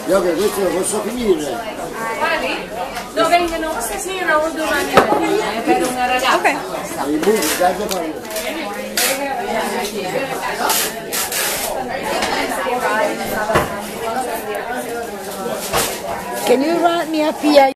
Ok, questo lo posso finire? Guardi, no vengono stasera o domani per una ragazza. Okay. I buchi, dai che fai? Can you write me a PI?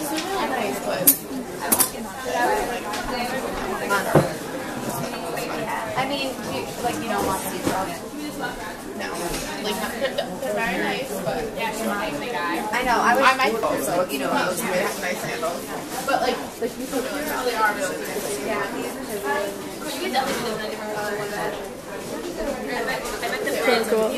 I mean, you don't want to see them. No. Like, they're very nice, but yeah, she's not the guy. I know, I might also, those nice sandals. But, like you feel really proud. They are really nice. Yeah. You can definitely do a different color one that. Very cool.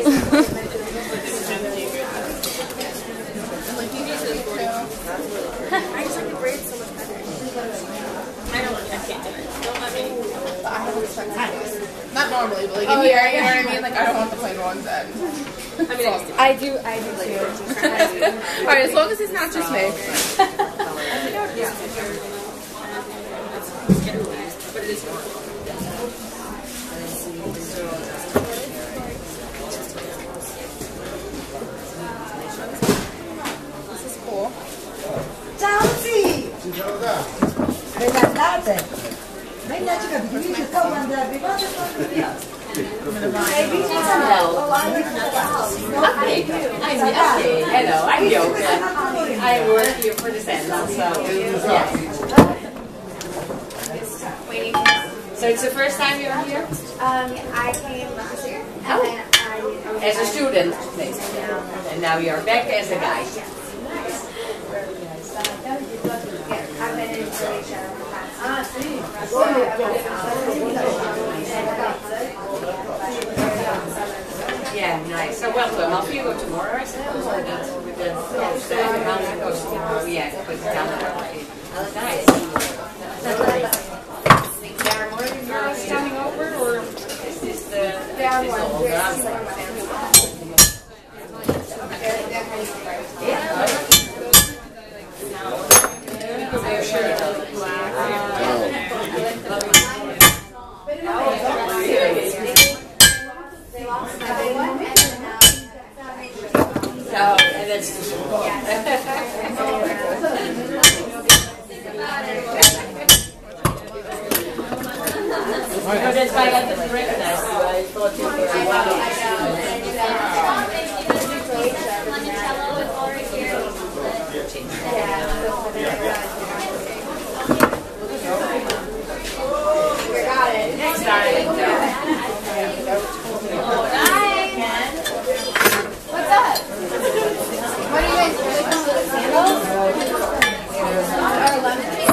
I just like the braids so much better. I can't do it. Don't let me. But I have a respect for not normally, but like in here, you know what I mean? Like, I don't want the plain ones and. I do too. Alright, as long as it's not just me. This is cool. Ciao sì! Ben andate! Venga ci capi, ti dice come andare arrivate quando via. Okay, hello, I'm Yoga. I work here for the Sandals, so yeah. So it's the first time you're here? I came last year, and then I As a student, and now you're back as a guide. I've been in Croatia in the past. Yeah, nice. So welcome. I'll see you go tomorrow, I suppose, or with the tomorrow. Yeah, put it down there. Nice. You're coming over, or is this the older outside? Yeah. And that's that's why I didn't recognize you. I thought you were Limoncello is already here. We got it. next time. What's up? What are you guys doing? Sandals? Or lemon tea?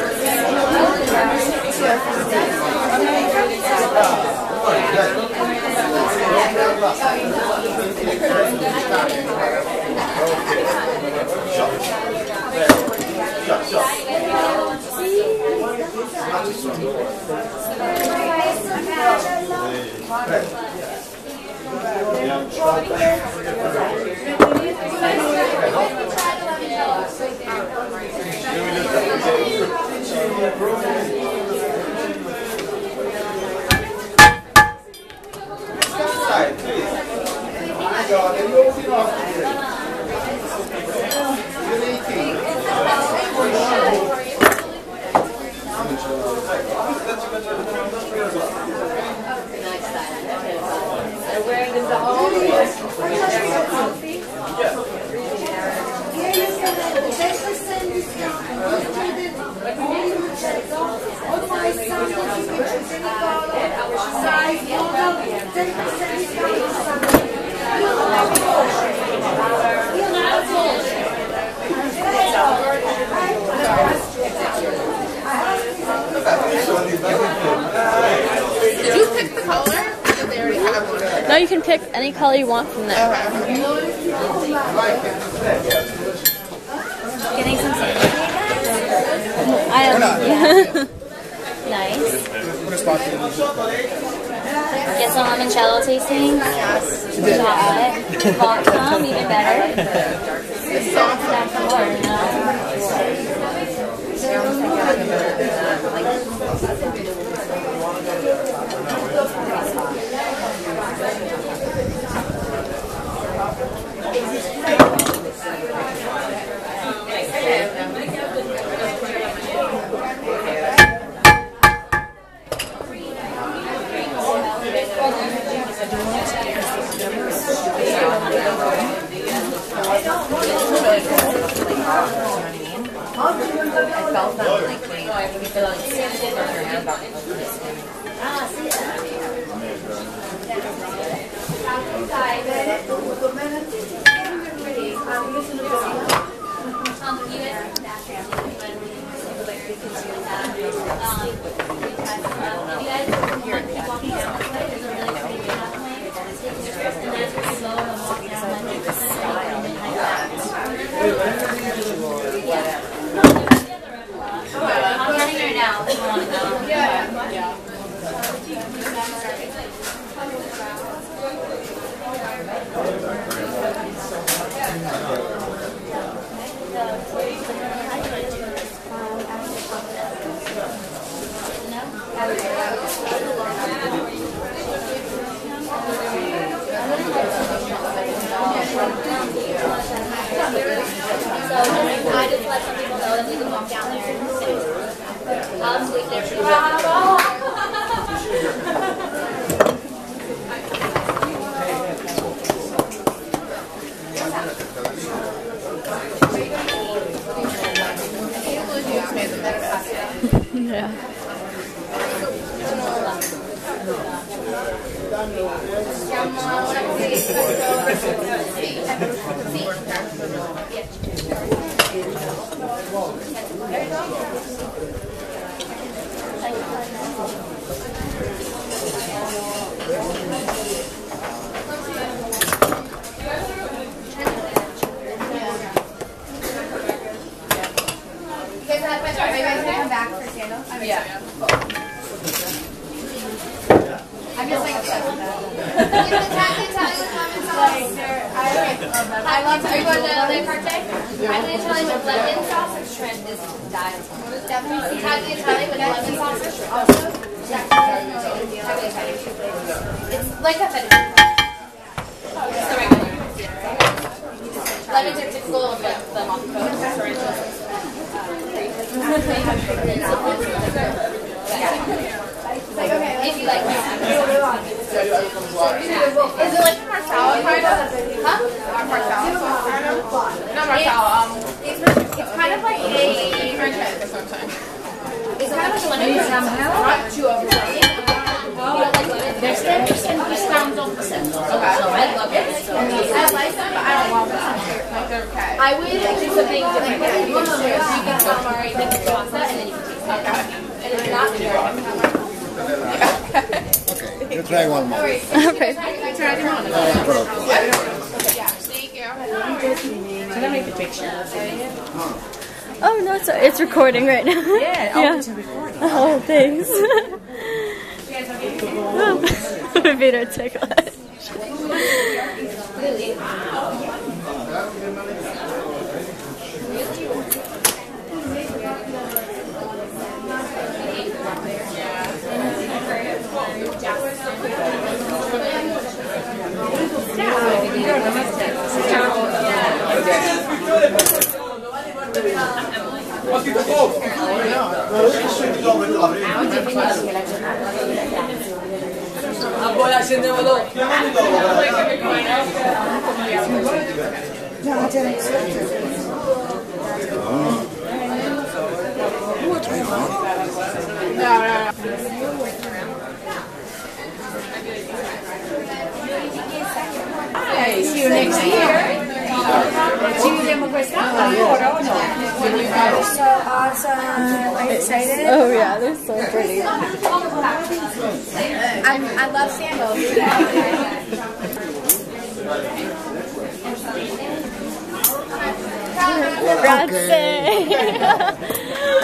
Did you pick the color? Or did they already have one? No, you can pick any color you want from there. Getting some sandals. I am. Yeah. Nice. Get some limoncello tasting. Shot. Vodka, even better. That's more, you know? I just let some people know that we can walk down there and sit. I'll sleep there for Yeah. Are you guys gonna come back for Sandals? Yeah. I'm just like obsessed with that. I love to go to the Carte. Italian Italian with lemon sauce and shrimp is diabolical. Definitely Italian Italian with lemon sauce and shrimp also. It's like a fettuccine. It's the regular. Lemons are typical of like the Monaco sorrentos. Like, okay, If you like my is it like marsala kind of? Huh? Marsala? Not marsala. It's kind of like a franchise or something. It's kind of like lemon somehow. Not too overwhelming. There's 10% discount on the Sandals. Okay. So I love it. I like them, but I don't love them. Like they're okay. I would do something different. You can share. You can calamari, you can pasta, and then you can taste it. And it's not good. Okay, you try one more. Okay. Thank you. Can I make a picture? Oh no, it's recording right now. Yeah, oh, it's a recording. Oh, thanks. We made our take lunch. Hey, see you next year. So awesome. Are you excited? Oh yeah, they're so pretty. I love sandals. Grazie.